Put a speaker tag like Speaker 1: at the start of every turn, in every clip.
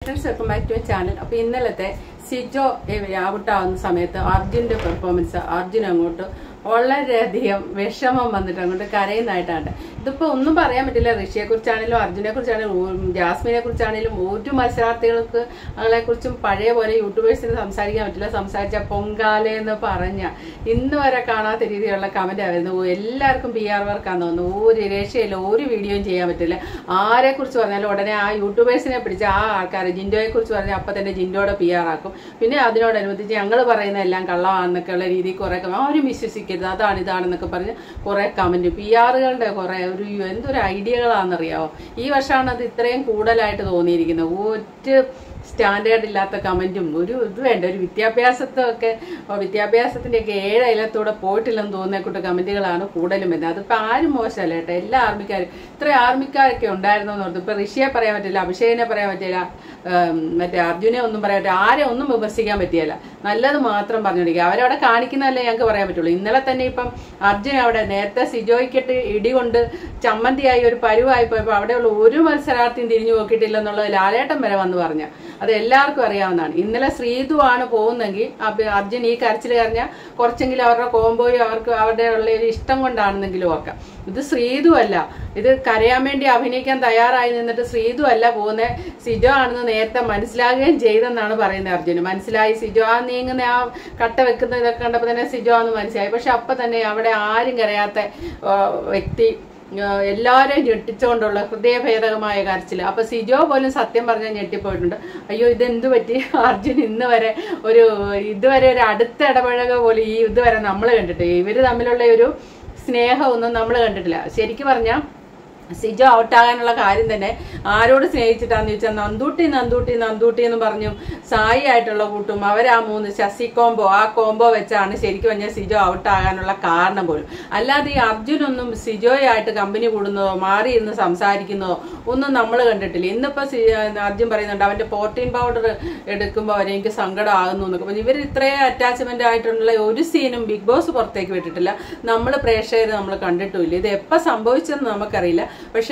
Speaker 1: Friends, welcome back to my channel. അപ്പോൾ ഇന്നലത്തെ സിജോ ഔട്ടാവുന്ന സമയത്ത് അർജുൻ്റെ പെർഫോമൻസ്, അർജുൻ അങ്ങോട്ട് വളരെയധികം വിഷമം വന്നിട്ട് അങ്ങോട്ട് കരയുന്നതായിട്ടാണ്. ഇതിപ്പോൾ ഒന്നും പറയാൻ പറ്റില്ല. ഋഷിയെ കുറിച്ചാണെങ്കിലും അർജുനെ കുറിച്ചാണെങ്കിലും ജാസ്മിനെ കുറിച്ചാണെങ്കിലും ഒരു മത്സരാർത്ഥികൾക്ക് കുറിച്ചും പഴയ പോലെ യൂട്യൂബേഴ്സിന് സംസാരിക്കാൻ പറ്റില്ല. സംസാരിച്ച പൊങ്കാലെന്ന് പറഞ്ഞ ഇന്ന് വരെ കാണാത്ത രീതിയിലുള്ള കമന്റ് ആയിരുന്നു. എല്ലാവർക്കും PR വർക്കാന്ന് തോന്നുന്നു. ഒരു രക്ഷയില്ല, ഒരു വീഡിയോയും ചെയ്യാൻ പറ്റില്ല. ആരെ കുറിച്ച് പറഞ്ഞാലും ഉടനെ ആ യൂട്യൂബേഴ്സിനെ പിടിച്ച് ആ ആൾക്കാരെ ജിൻഡോയെ കുറിച്ച് പറഞ്ഞാൽ അപ്പം തന്നെ ജിൻഡോയുടെ PR ആക്കും. പിന്നെ അതിനോടനുബന്ധിച്ച് ഞങ്ങൾ പറയുന്ന എല്ലാം കള്ളമാണെന്നൊക്കെയുള്ള രീതിയിൽ കുറെ ആരും വിശ്വസിക്കും, അതാണ് ഇതാണെന്നൊക്കെ പറഞ്ഞ് കുറെ കമന്റ്, PR-കളുടെ കുറെ എന്തൊരു ഐഡിയകളാണെന്നറിയാവോ. ഈ വർഷമാണ് അത് ഇത്രയും കൂടുതലായിട്ട് തോന്നിയിരിക്കുന്നത്. ഒരു സ്റ്റാൻഡേർഡ് ഇല്ലാത്ത കമന്റും ഒരു ഇത് വേണ്ട, ഒരു വിദ്യാഭ്യാസത്തിൻ്റെയൊക്കെ 7 അയലത്തൂടെ പോയിട്ടില്ലെന്ന് തോന്നിയ കൂട്ട് കമന്റുകളാണ് കൂടുതലും വരുന്നത്. അതിപ്പോൾ ആരും മോശമല്ല കേട്ടോ, എല്ലാ ആർമിക്കാരും. ഇത്രയും ആർമിക്കാരൊക്കെ ഉണ്ടായിരുന്നെന്ന് ഓർത്തു. ഇപ്പൊ ഋഷിയെ പറയാൻ പറ്റില്ല, അഭിഷേകിനെ പറയാൻ പറ്റില്ല, മറ്റേ അർജുനെ ഒന്നും പറയാൻ പറ്റില്ല, ആരെ ഒന്നും വിമർശിക്കാൻ പറ്റിയല്ല. നല്ലത് മാത്രം പറഞ്ഞോണ്ടിരിക്കുക. അവരവിടെ കാണിക്കുന്നതല്ലേ ഞങ്ങൾക്ക് പറയാൻ പറ്റുള്ളൂ. ഇന്നലെ തന്നെ ഇപ്പം അർജുൻ അവിടെ നേരത്തെ സിജോയ്ക്കിട്ട് ഇടികൊണ്ട് ചമ്മന്തിയായി ഒരു പരുവായി പോയപ്പോൾ അവിടെയുള്ള ഒരു മത്സരാർത്ഥിയും തിരിഞ്ഞു നോക്കിയിട്ടില്ലെന്നുള്ളത് ലാലേട്ടൻ വരെ വന്ന് പറഞ്ഞ അത് എല്ലാവർക്കും അറിയാവുന്നതാണ്. ഇന്നലെ ശ്രീതു ആണ് പോകുന്നെങ്കിൽ അർജുൻ ഈ കരച്ചിൽ കരഞ്ഞാൽ കുറച്ചെങ്കിലും അവരുടെ കോംബോയും അവർക്ക് അവരുടെ ഉള്ള ഒരു ഇഷ്ടം കൊണ്ടാണെന്നെങ്കിലും ഓർക്കാം. ഇത് ശ്രീതു അല്ല, ഇത് കരയാൻ വേണ്ടി അഭിനയിക്കാൻ തയ്യാറായി നിന്നിട്ട് ശ്രീതു അല്ല പോകുന്നത്, സിജോ ആണെന്ന് നേരത്തെ മനസ്സിലാകുകയും ചെയ്തെന്നാണ് പറയുന്നത്. അർജുന് മനസ്സിലായി, സിജോ ആ നീങ്ങുന്ന ആ കട്ട വെക്കുന്ന ഇതൊക്കെ കണ്ടപ്പോൾ തന്നെ സിജോ ആണെന്ന് മനസ്സിലായി. പക്ഷെ അപ്പൊ തന്നെ അവിടെ ആരും കരയാത്ത വ്യക്തി എല്ലാവരെയും ഞെട്ടിച്ചുകൊണ്ടുള്ള ഹൃദയഭേദകമായ കരച്ചിൽ. അപ്പൊ സിജോ പോലും സത്യം പറഞ്ഞാൽ ഞെട്ടിപ്പോയിട്ടുണ്ട്. അയ്യോ ഇതെന്ത് പറ്റി, അർജുൻ ഇതുവരെ ഒരു അടുത്ത ഇടപഴക പോലും ഈ ഇതുവരെ നമ്മൾ കണ്ടിട്ട്, ഇവര് തമ്മിലുള്ള ഒരു സ്നേഹമൊന്നും നമ്മൾ കണ്ടിട്ടില്ല. ശരിക്കും പറഞ്ഞാൽ സിജോ ഔട്ടാകാനുള്ള കാര്യം തന്നെ ആരോട് സ്നേഹിച്ചിട്ടാന്ന് ചോദിച്ചാൽ നന്ദൂട്ടി എന്ന് പറഞ്ഞു സായി ആയിട്ടുള്ള കൂട്ടും അവരാ 3 ശശി കോംബോ, ആ കോംബോ വെച്ചാണ് ശരിക്കും പറഞ്ഞാൽ സിജോ ഔട്ടാകാനുള്ള കാരണം പോലും. അല്ലാതെ ഈ അർജുനൊന്നും സിജോയായിട്ട് കമ്പനി കൂടുന്നതോ മാറി ഇരുന്ന് സംസാരിക്കുന്നതോ ഒന്നും നമ്മൾ കണ്ടിട്ടില്ല. ഇന്നിപ്പോ അർജുൻ പറയുന്നുണ്ട് അവന്റെ പ്രോട്ടീൻ പൗഡർ എടുക്കുമ്പോൾ അവരെ എനിക്ക് സങ്കടം ആകുന്നു എന്നൊക്കെ പറഞ്ഞു. ഇവർ ഇത്രയും അറ്റാച്ച്മെന്റ് ആയിട്ടുള്ള ഒരു സീനും ബിഗ് ബോസ് പുറത്തേക്ക് വിട്ടിട്ടില്ല. നമ്മൾ പ്രേക്ഷകർ നമ്മൾ കണ്ടിട്ടുമില്ല. ഇത് എപ്പോൾ സംഭവിച്ചെന്ന് നമുക്കറിയില്ല. പക്ഷെ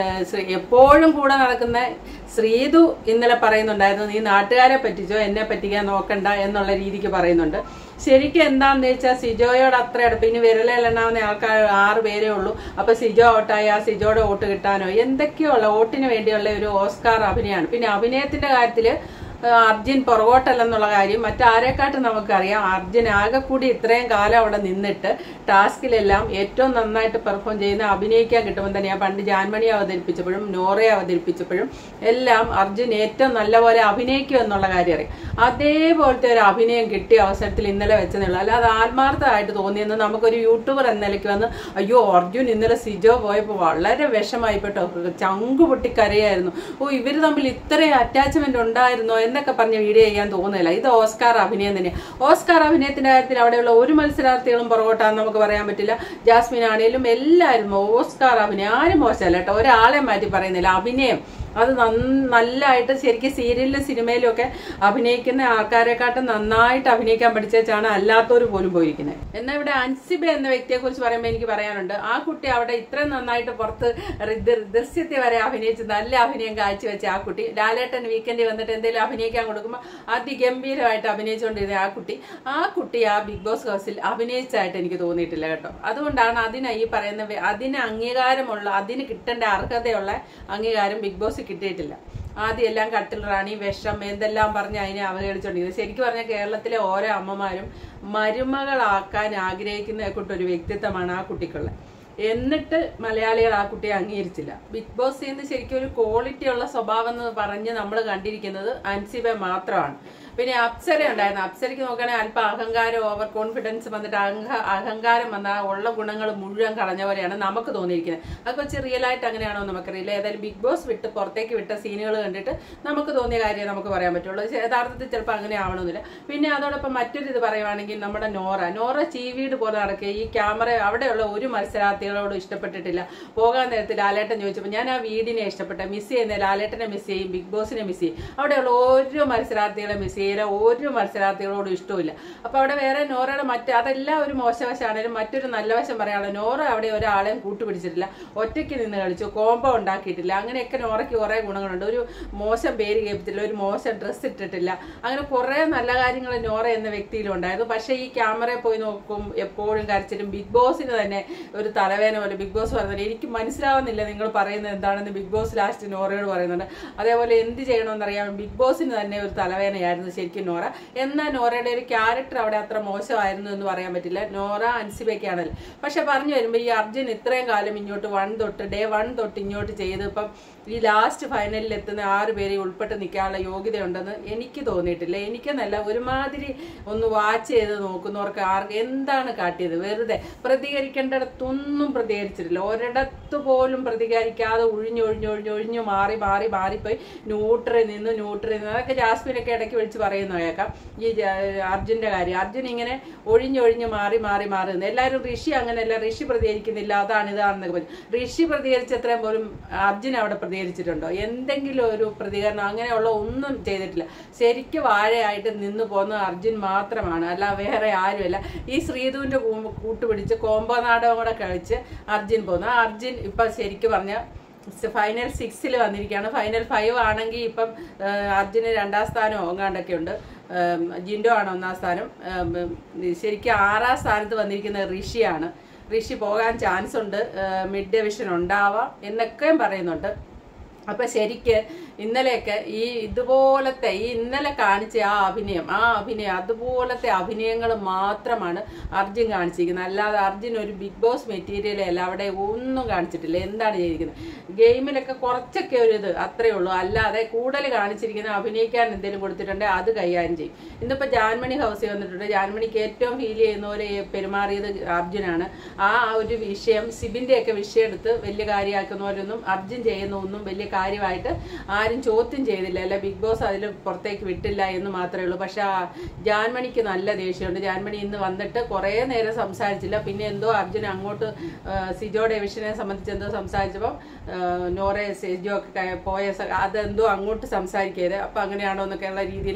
Speaker 1: എപ്പോഴും കൂടെ നടക്കുന്ന ശ്രീതു ഇന്നലെ പറയുന്നുണ്ടായിരുന്നു, നീ നാട്ടുകാരെ പറ്റിച്ചോ, എന്നെ പറ്റിക്കാൻ നോക്കണ്ട എന്നുള്ള രീതിക്ക് പറയുന്നുണ്ട്. ശരിക്കും എന്താണെന്ന് വെച്ചാൽ സിജോയോട് അത്ര അടുപ്പ്, ഇനി വിരലെണ്ണാവുന്ന ആൾക്കാർ 6 പേരേ ഉള്ളൂ. അപ്പൊ സിജോ ഔട്ടായി ആ സിജോയുടെ വോട്ട് കിട്ടാനോ എന്തൊക്കെയോ ഉള്ള വോട്ടിന് വേണ്ടിയുള്ള ഒരു ഓസ്കാർ അഭിനയമാണ്. പിന്നെ അഭിനയത്തിന്റെ കാര്യത്തില് അർജുൻ പുറകോട്ടല്ലെന്നുള്ള കാര്യം മറ്റാരെക്കാട്ടും നമുക്കറിയാം. അർജുൻ ആകെ കൂടി ഇത്രയും കാലം അവിടെ നിന്നിട്ട് ടാസ്കിലെല്ലാം ഏറ്റവും നന്നായിട്ട് പെർഫോം ചെയ്യുന്ന അഭിനയിക്കാൻ കിട്ടുമ്പോൾ തന്നെയാണ്. പണ്ട് ജാൻമണി അവതരിപ്പിച്ചപ്പോഴും നോറയെ അവതരിപ്പിച്ചപ്പോഴും എല്ലാം അർജുൻ ഏറ്റവും നല്ലപോലെ അഭിനയിക്കും എന്നുള്ള കാര്യം അറിയാം. അതേപോലത്തെ ഒരു അഭിനയം കിട്ടിയ അവസരത്തിൽ ഇന്നലെ വെച്ചെന്നുള്ളൂ. അല്ലാതെ ആത്മാർത്ഥമായിട്ട് തോന്നിയെന്ന് നമുക്കൊരു യൂട്യൂബർ എന്ന നിലയ്ക്ക് വന്ന് അയ്യോ അർജുൻ ഇന്നലെ സിജോ പോയപ്പോൾ വളരെ വിഷമായിപ്പെട്ടോ, ചങ്കു പൊട്ടിക്കരയായിരുന്നു, ഇവര് തമ്മിൽ ഇത്രയും അറ്റാച്ച്മെന്റ് ഉണ്ടായിരുന്നോ എന്നൊക്കെ പറഞ്ഞ് വീഡിയോ ചെയ്യാൻ തോന്നുന്നില്ല. ഇത് ഓസ്കാർ അഭിനയം തന്നെയാണ്. ഓസ്കാർ അഭിനയത്തിന്റെ കാര്യത്തിൽ അവിടെയുള്ള ഒരു മത്സരാർത്ഥികളും പുറകോട്ടാന്ന് നമുക്ക് പറയാൻ പറ്റില്ല. ജാസ്മിൻ ആണെങ്കിലും എല്ലാവരും ഓസ്കാർ അഭിനയം, ആരും മോശമല്ല കേട്ടോ, ഒരാളെ മാറ്റി പറയുന്നില്ല. അഭിനയം അത് നല്ലതായിട്ട് ശരിക്കും സീരിയലിലും സിനിമയിലും ഒക്കെ അഭിനയിക്കുന്ന ആൾക്കാരെക്കാട്ടും നന്നായിട്ട് അഭിനയിക്കാൻ പഠിച്ചാണ് അല്ലാത്തവർ പോലും പോയിരിക്കുന്നത്. എന്നാൽ ഇവിടെ അൻസിബ എന്ന വ്യക്തിയെ കുറിച്ച് പറയുമ്പോൾ എനിക്ക് പറയാനുണ്ട്, ആ കുട്ടി അവിടെ ഇത്രയും നന്നായിട്ട് പുറത്ത് ദൃശ്യത്തെ വരെ അഭിനയിച്ച് നല്ല അഭിനയം കാഴ്ചവെച്ച ആ കുട്ടി, ലാലേട്ടൻ വീക്കെൻഡിൽ വന്നിട്ട് എന്തെങ്കിലും അഭിനയിക്കാൻ കൊടുക്കുമ്പോൾ അതിഗംഭീരമായിട്ട് അഭിനയിച്ചുകൊണ്ടിരുന്ന ആ കുട്ടി ആ ബിഗ് ബോസ് ഹൗസിൽ അഭിനയിച്ചായിട്ട് എനിക്ക് തോന്നിയിട്ടില്ല കേട്ടോ. അതുകൊണ്ടാണ് ഈ പറയുന്ന അതിന് അംഗീകാരമുള്ള, അതിന് കിട്ടേണ്ട അർഹതയുള്ള അംഗീകാരം ബിഗ് ബോസ് കിട്ടിയിട്ടില്ല. ആദ്യം എല്ലാം കട്ടിൽ റാണി, വിഷം എന്തെല്ലാം പറഞ്ഞ് അതിനെ അവഹേളിച്ചുകൊണ്ടിരുന്നത്. ശരിക്കും പറഞ്ഞാൽ കേരളത്തിലെ ഓരോ അമ്മമാരും മരുമകളാക്കാൻ ആഗ്രഹിക്കുന്ന കൂട്ടൊരു വ്യക്തിത്വമാണ് ആ കുട്ടിക്കുള്ളത്. എന്നിട്ട് മലയാളികൾ ആ കുട്ടിയെ അംഗീകരിച്ചില്ല. ബിഗ് ബോസിൽ നിന്ന് ശരിക്കും ഒരു ക്വാളിറ്റി ഉള്ള സ്വഭാവം എന്ന് പറഞ്ഞ് നമ്മൾ കണ്ടിരിക്കുന്നത് അൻസിബ മാത്രമാണ്. പിന്നെ അപ്സര ഉണ്ടായിരുന്നു. അപ്സരയ്ക്ക് നോക്കുകയാണെങ്കിൽ അല്പം അഹങ്കാരം, ഓവർ കോൺഫിഡൻസ് വന്നിട്ട് അഹങ്കാരം വന്നാൽ ഉള്ള ഗുണങ്ങൾ മുഴുവൻ കളഞ്ഞ പോലെയാണ് നമുക്ക് തോന്നിയിരിക്കുന്നത്. അത് കുറച്ച് റിയൽ ആയിട്ട് അങ്ങനെയാണോ നമുക്കറിയില്ല. ഏതായാലും ബിഗ് ബോസ് പുറത്തേക്ക് വിട്ട സീനുകൾ കണ്ടിട്ട് നമുക്ക് തോന്നിയ കാര്യം നമുക്ക് പറയാൻ പറ്റുള്ളൂ. യഥാർത്ഥത്തിൽ ചിലപ്പോൾ അങ്ങനെ ആവണമെന്നില്ല. പിന്നെ അതോടൊപ്പം മറ്റൊരു ഇത് പറയുവാണെങ്കിൽ നമ്മുടെ നോറ ചീവീട് പോലെ നടക്കുക. ഈ ക്യാമറ അവിടെയുള്ള ഒരു മത്സരാർത്ഥികളോട് ഇഷ്ടപ്പെട്ടിട്ടില്ല. പോകാൻ നേരത്തിൽ ലാലേട്ടൻ ചോദിച്ചപ്പോൾ ഞാൻ ആ വീടിനെ ഇഷ്ടപ്പെട്ട, മിസ് ചെയ്യുന്ന ലാലേട്ടനെ മിസ് ചെയ്യും, ബിഗ് ബോസിനെ മിസ് ചെയ്യും, അവിടെയുള്ള ഓരോ മത്സരാർത്ഥികളെ മിസ് ചെയ്യും. ചെയ്യില്ല, ഒരു മത്സരാർത്ഥികളോടും ഇഷ്ടമില്ല. അപ്പൊ അവിടെ വേറെ നോറയുടെ അതെല്ലാം ഒരു മോശവശമാണെങ്കിലും മറ്റൊരു നല്ല വശം പറയാനുള്ളത്, നോറ അവിടെ ഒരാളെയും കൂട്ടുപിടിച്ചിട്ടില്ല, ഒറ്റയ്ക്ക് നിന്ന് കളിച്ചു, കോംബോ ഉണ്ടാക്കിയിട്ടില്ല. അങ്ങനെയൊക്കെ നോറയ്ക്ക് കുറെ ഗുണങ്ങളുണ്ട്. ഒരു മോശം പേര് കേൾപ്പിച്ചില്ല, ഒരു മോശം ഡ്രസ്സ് ഇട്ടിട്ടില്ല, അങ്ങനെ കുറെ നല്ല കാര്യങ്ങൾ നോറ എന്ന വ്യക്തിയിലുണ്ടായിരുന്നു. പക്ഷേ ഈ ക്യാമറയിൽ പോയി നോക്കും എപ്പോഴും കരച്ചിലും. ബിഗ് ബോസിന് തന്നെ ഒരു തലവേദന പോലെ ബിഗ് ബോസ് പറയുന്നത്, എനിക്ക് മനസ്സിലാവുന്നില്ല നിങ്ങൾ പറയുന്നത് എന്താണെന്ന് ബിഗ് ബോസ് ലാസ്റ്റ് നോറയോട് പറയുന്നുണ്ട്. അതേപോലെ എന്ത് ചെയ്യണമെന്നറിയാം, ബിഗ് ബോസിന് തന്നെ ഒരു തലവേദനയായിരുന്നു ശരിക്കും നോറ. എന്നാൽ നോറയുടെ ഒരു ക്യാരക്ടർ അവിടെ അത്ര മോശമായിരുന്നു എന്ന് പറയാൻ പറ്റില്ല. നോറ അൻസിബയ്ക്കാണല്ലോ. പക്ഷെ പറഞ്ഞു വരുമ്പോൾ ഈ അർജുൻ ഇത്രയും കാലം ഇങ്ങോട്ട് ഡേ 1 തൊട്ട് ഇങ്ങോട്ട് ചെയ്ത് ഇപ്പം ഈ ലാസ്റ്റ് ഫൈനലിൽ എത്തുന്ന 6 പേരെ ഉൾപ്പെട്ട് നിൽക്കാനുള്ള യോഗ്യതയുണ്ടെന്ന് എനിക്ക് തോന്നിയിട്ടില്ല. എനിക്കെന്നല്ല, ഒരുമാതിരി ഒന്ന് വാച്ച് ചെയ്ത് നോക്കുന്നവർക്ക് ആർക്ക് എന്താണ് കാട്ടിയത്, വെറുതെ പ്രതികരിക്കേണ്ടിടത്തൊന്നും പ്രതികരിച്ചിട്ടില്ല. ഒരിടത്ത് പോലും പ്രതികരിക്കാതെ ഒഴിഞ്ഞു മാറിപ്പോയി ന്യൂട്രൽ നിന്ന് അതൊക്കെ ജാസ്മിനൊക്കെ ഇടയ്ക്ക് വിളിച്ച് പറയുന്നു കേൾക്കാം. ഈ അർജുന്റെ കാര്യം, അർജുൻ ഇങ്ങനെ ഒഴിഞ്ഞു മാറി നിന്ന് എല്ലാവരും ഋഷി അങ്ങനെയല്ല, ഋഷി പ്രതികരിക്കുന്നില്ല, ഇതാണെന്നൊക്കെ പറഞ്ഞു. ഋഷി പ്രതികരിച്ചത്രയും പോലും അർജുൻ അവിടെ പ്രതികരിച്ചിട്ടുണ്ടോ? എന്തെങ്കിലും ഒരു പ്രതികരണം അങ്ങനെയുള്ള ഒന്നും ചെയ്തിട്ടില്ല. ശരിക്കും വാഴയായിട്ട് നിന്ന് പോകുന്ന അർജുൻ മാത്രമാണ്, അല്ല വേറെ ആരുമല്ല. ഈ ശ്രീധുവിന്റെ കൂട്ടുപിടിച്ച് കോംബോ നാടകം കൂടെ കളിച്ച് അർജുൻ പോകുന്നു. ആ അർജുൻ ഇപ്പൊ ശരിക്കും പറഞ്ഞ ഫൈനൽ 6 വന്നിരിക്കുകയാണ്. ഫൈനൽ 5 ആണെങ്കിൽ ഇപ്പം അർജുന് 2ാം സ്ഥാനമോ എങ്ങാണ്ടൊക്കെ ഉണ്ട്, ജിൻഡോ ആണ് 1ാം സ്ഥാനം. ശരിക്കും 6ാം സ്ഥാനത്ത് വന്നിരിക്കുന്നത് ഋഷിയാണ്. ഋഷി പോകാൻ ചാൻസ് ഉണ്ട്, മിഡ് ഡിവിഷൻ ഉണ്ടാവാം എന്നൊക്കെയും പറയുന്നുണ്ട്. അപ്പൊ ശരിക്ക് ഇന്നലെയൊക്കെ ഇതുപോലത്തെ ഇന്നലെ കാണിച്ച ആ അഭിനയം അതുപോലത്തെ അഭിനയങ്ങൾ മാത്രമാണ് അർജുൻ കാണിച്ചിരിക്കുന്നത്. അല്ലാതെ അർജുൻ ഒരു ബിഗ് ബോസ് മെറ്റീരിയലല്ല അവിടെ ഒന്നും കാണിച്ചിട്ടില്ല. എന്താണ് ചെയ്തിരിക്കുന്നത്? ഗെയിമിലൊക്കെ കുറച്ചൊക്കെ ഒരു ഇത് അത്രയേ ഉള്ളൂ. അല്ലാതെ കൂടുതൽ കാണിച്ചിരിക്കുന്ന അഭിനയിക്കാൻ എന്തെങ്കിലും കൊടുത്തിട്ടുണ്ടെങ്കിൽ അത് കൈകാര്യം ചെയ്യും. ഇന്നിപ്പോൾ ജാൻമണി ഹൗസിൽ വന്നിട്ടുണ്ട്. ജാൻമണിക്ക് ഏറ്റവും ഫീൽ ചെയ്യുന്നവരെ പെരുമാറിയത് അർജുനാണ്. ആ ഒരു വിഷയം, സിബിന്റെയൊക്കെ വിഷയം എടുത്ത് വലിയ കാര്യമാക്കുന്നവരൊന്നും അർജുൻ ചെയ്യുന്ന ഒന്നും വലിയ കാര്യമായിട്ട് ആരും ചോദ്യം ചെയ്തില്ല. അല്ല, ബിഗ് ബോസ് അതിൽ പുറത്തേക്ക് വിട്ടില്ല എന്ന് മാത്രമേ ഉള്ളൂ. പക്ഷെ ജാൻമണിക്ക് നല്ല ദേഷ്യമുണ്ട്. ജാൻമണി ഇന്ന് വന്നിട്ട് കുറേ നേരം സംസാരിച്ചില്ല. പിന്നെ എന്തോ അർജുൻ അങ്ങോട്ട് സിജോ ഡേവിഷനെ സംബന്ധിച്ച് എന്തോ സംസാരിച്ചപ്പോൾ നോറെ സിജോ ഒക്കെ പോയ അതെന്തോ അങ്ങോട്ട് സംസാരിക്കരുത്, അപ്പം അങ്ങനെയാണോ എന്നൊക്കെയുള്ള രീതിയിൽ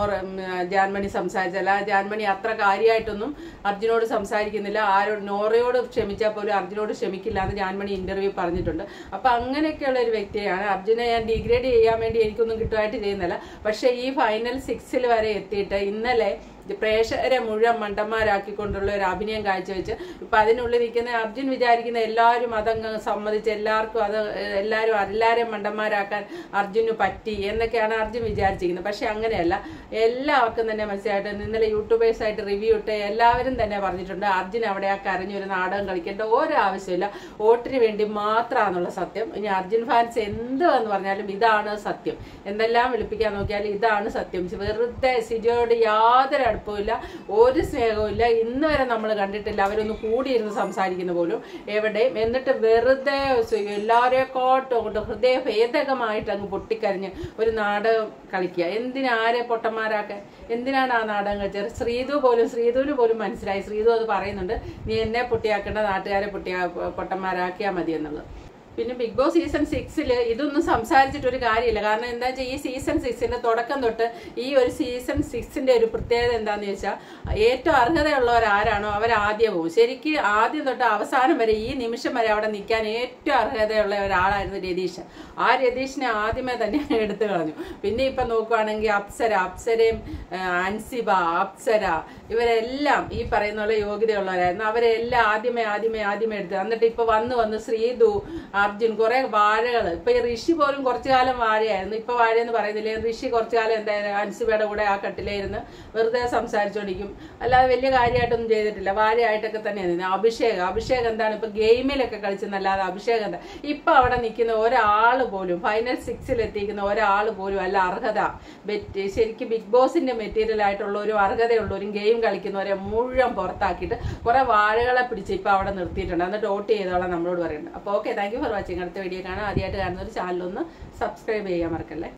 Speaker 1: ജാൻമണി സംസാരിച്ചല്ല. ജാൻമണി അത്ര കാര്യമായിട്ടൊന്നും അർജുനോട് സംസാരിക്കുന്നില്ല. നോറയോട് ക്ഷമിച്ചാൽ പോലും അർജുനോട് ക്ഷമിക്കില്ല എന്ന് ജാൻമണി ഇന്റർവ്യൂ പറഞ്ഞിട്ടുണ്ട്. അപ്പം അങ്ങനെയൊക്കെയുള്ള ഒരു വ്യക്തിയാണ്. അർജുനെ ഞാൻ ഡിഗ്രേഡ് ചെയ്യാൻ വേണ്ടി എനിക്കൊന്നും കിട്ടുമായിട്ട് ചെയ്യുന്നില്ല. പക്ഷെ ഈ ഫൈനൽ 6 വരെ എത്തിയിട്ട് ഇന്നലെ പ്രേക്ഷകരെ മുഴുവൻ മണ്ടന്മാരാക്കിക്കൊണ്ടുള്ള ഒരു അഭിനയം കാഴ്ചവെച്ച് ഇപ്പൊ അതിനുള്ളിൽ നിൽക്കുന്ന അർജുൻ വിചാരിക്കുന്ന എല്ലാവരും അതങ്ങ് സമ്മതിച്ച് എല്ലാവർക്കും എല്ലാവരെയും മണ്ടന്മാരാക്കാൻ അർജുന് പറ്റി എന്നൊക്കെയാണ് അർജുൻ വിചാരിച്ചിരിക്കുന്നത്. പക്ഷെ അങ്ങനെയല്ല. എല്ലാവർക്കും തന്നെ മനസ്സിലായിട്ട് ഇന്നലെ യൂട്യൂബേഴ്സായിട്ട് റിവ്യൂ ഇട്ട് എല്ലാവരും തന്നെ പറഞ്ഞിട്ടുണ്ട് അർജുൻ അവിടെ ആ കരഞ്ഞൊരു നാടകം കളിക്കേണ്ട ഒരാവശ്യമില്ല, വോട്ടിന് വേണ്ടി മാത്രമാണെന്നുള്ള സത്യം. ഇനി അർജുൻ ഫാൻസ് എന്തെന്ന് പറഞ്ഞാലും ഇതാണ് സത്യം. എന്തെല്ലാം വിളിപ്പിക്കാൻ നോക്കിയാലും ഇതാണ് സത്യം. വെറുതെ സിജോയോട് യാതൊരു അടുപ്പമില്ല, ഒരു സ്നേഹവും ഇല്ല. ഇന്ന് വരെ നമ്മൾ കണ്ടിട്ടില്ല അവരൊന്ന് കൂടിയിരുന്ന് സംസാരിക്കുന്ന പോലും എവിടെയും. എന്നിട്ട് വെറുതെ എല്ലാവരെക്കാട്ടും അങ്ങോട്ട് ഹൃദയഭേദകമായിട്ട് അങ്ങ് പൊട്ടിക്കരഞ്ഞ് ഒരു നാടകം കളിക്കുക. എന്തിനാരെ പൊട്ടന്മാരാക്കാൻ? എന്തിനാണ് ആ നാടകം കളിച്ചത്? ശ്രീധുവിന് പോലും മനസ്സിലായി. ശ്രീധു അത് പറയുന്നുണ്ട്, നീ എന്നെ പൊട്ടിയാക്കേണ്ട നാട്ടുകാരെ പൊട്ടന്മാരാക്കിയാൽ മതി എന്നുള്ളത്. പിന്നെ ബിഗ് ബോസ് സീസൺ 6 ഇതൊന്നും സംസാരിച്ചിട്ടൊരു കാര്യമില്ല. കാരണം എന്താ വെച്ചാൽ ഈ സീസൺ 6 തുടക്കം തൊട്ട് ഈ ഒരു സീസൺ 6 ഒരു പ്രത്യേകത എന്താന്ന് ചോദിച്ചാൽ ഏറ്റവും അർഹതയുള്ളവർ ആരാണോ അവർ ആദ്യം പോകും. ശരിക്കും ആദ്യം തൊട്ട് അവസാനം വരെ ഈ നിമിഷം വരെ അവിടെ നിൽക്കാൻ ഏറ്റവും അർഹതയുള്ള ഒരാളായിരുന്നു രതീഷ്. ആ രതീഷിനെ ആദ്യമേ തന്നെ എടുത്തു കളഞ്ഞു. പിന്നെ ഇപ്പൊ നോക്കുവാണെങ്കിൽ അപ്സരയും അൻസിബ, അപ്സര ഇവരെല്ലാം ഈ പറയുന്ന പോലെ യോഗ്യതയുള്ളവരായിരുന്നു. അവരെല്ലാം ആദ്യമേ എടുത്തു. എന്നിട്ട് ഇപ്പൊ വന്ന് ശ്രീധു, അർജുൻ, കുറെ വാഴകള്. ഇപ്പൊ ഈ ഋഷി പോലും കുറച്ചു കാലം വാഴയായിരുന്നു. ഇപ്പൊ വാഴയെന്ന് പറയുന്നില്ലേ. ഋഷി കുറച്ചു കാലം എന്തായാലും അൻസിബയുടെ കൂടെ ആ കട്ടിലായിരുന്നു വെറുതെ സംസാരിച്ചോണ്ടിരിക്കും. അല്ലാതെ വലിയ കാര്യമായിട്ടൊന്നും ചെയ്തിട്ടില്ല. വാഴയായിട്ടൊക്കെ തന്നെയാണ്. അഭിഷേക് എന്താണ് ഇപ്പൊ ഗെയിമിലൊക്കെ കളിച്ചെന്നല്ലാതെ അഭിഷേക് എന്താ ഇപ്പൊ അവിടെ നിൽക്കുന്ന ഒരാള് പോലും ഫൈനൽ 6 എത്തിക്കുന്ന ഒരാൾ പോലും അല്ല അർഹത. ശരിക്കും ബിഗ് ബോസിന്റെ മെറ്റീരിയൽ ആയിട്ടുള്ള ഒരു അർഹതയുള്ളവരും ഗെയിം കളിക്കുന്നവരെ മുഴുവൻ പുറത്താക്കിയിട്ട് കുറെ വാഴകളെ പിടിച്ച് ഇപ്പൊ അവിടെ നിർത്തിയിട്ടുണ്ട്. എന്നിട്ട് വോട്ട് ചെയ്തോളാം നമ്മളോട് പറയുന്നത്. അപ്പൊ okay, thank you for watching. അടുത്ത വീഡിയോ കാണാം. ആദ്യമായിട്ട് കാണുന്ന ഒരു ചാനലൊന്ന് സബ്സ്ക്രൈബ് ചെയ്യാൻ മറക്കല്ലേ.